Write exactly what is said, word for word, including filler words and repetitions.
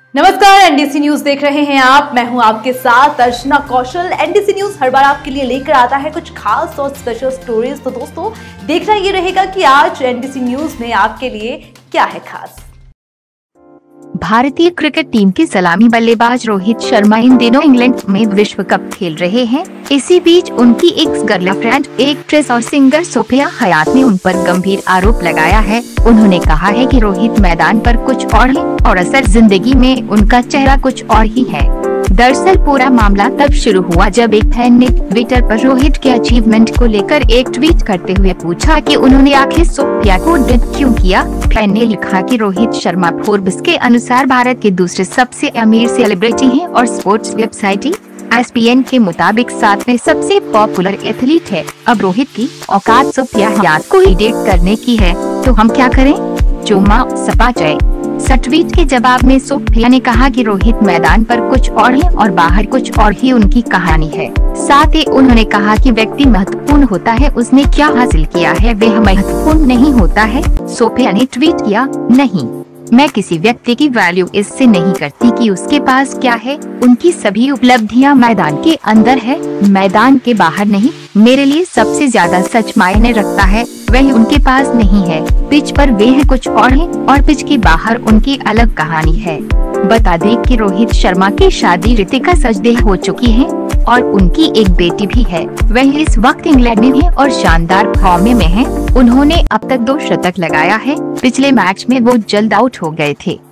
नमस्कार, NDC news देख रहे हैं आप। मैं हूं आपके साथ अर्चना कौशल। एनडीसी न्यूज हर बार आपके लिए लेकर आता है कुछ खास और स्पेशल स्टोरीज। तो दोस्तों, देखना ये रहेगा कि आज एनडीसी न्यूज में आपके लिए क्या है खास। भारतीय क्रिकेट टीम के सलामी बल्लेबाज रोहित शर्मा इन दिनों इंग्लैंड में विश्व कप खेल रहे हैं। इसी बीच उनकी एक्स गर्लफ्रेंड एक्ट्रेस और सिंगर सोफिया हयात ने उन पर गंभीर आरोप लगाया है। उन्होंने कहा है कि रोहित मैदान पर कुछ और है और असल जिंदगी में उनका चेहरा कुछ और ही है। दरअसल पूरा मामला तब शुरू हुआ जब एक फैन ने ट्विटर पर रोहित के अचीवमेंट को लेकर एक ट्वीट करते हुए पूछा कि उन्होंने आखिर सोफिया को डेट क्यों किया। फैन ने लिखा कि रोहित शर्मा फोर्ब्स के अनुसार भारत के दूसरे सबसे अमीर सेलिब्रिटी हैं और sports website S P N के मुताबिक सातवें सबसे पॉपुलर एथलीट है। अब रोहित की औकात सोफिया हयात को ही डेट करने की है, तो हम क्या करें? चोमा सपा जय ट्वीट के जवाब में सोफिया ने कहा कि रोहित मैदान पर कुछ और है और बाहर कुछ और ही उनकी कहानी है। साथ ही उन्होंने कहा कि व्यक्ति महत्वपूर्ण होता है, उसने क्या हासिल किया है वह महत्वपूर्ण नहीं होता है। सोफिया ने ट्वीट किया, नहीं, मैं किसी व्यक्ति की वैल्यू इससे नहीं करती कि उसके पास क्या है। उनकी सभी उपलब्धियां मैदान के अंदर है, मैदान के बाहर नहीं। मेरे लिए सबसे ज्यादा सच मायने रखता है वह उनके पास नहीं है। पिच पर वे है कुछ और है और पिच के बाहर उनकी अलग कहानी है। बता दें कि रोहित शर्मा की शादी रितिका सजदेह हो चुकी है और उनकी एक बेटी भी है। वह इस वक्त इंग्लैंड में है और शानदार फॉर्म में है। उन्होंने अब तक दो शतक लगाया है। पिछले मैच में वो जल्द आउट हो गए थे।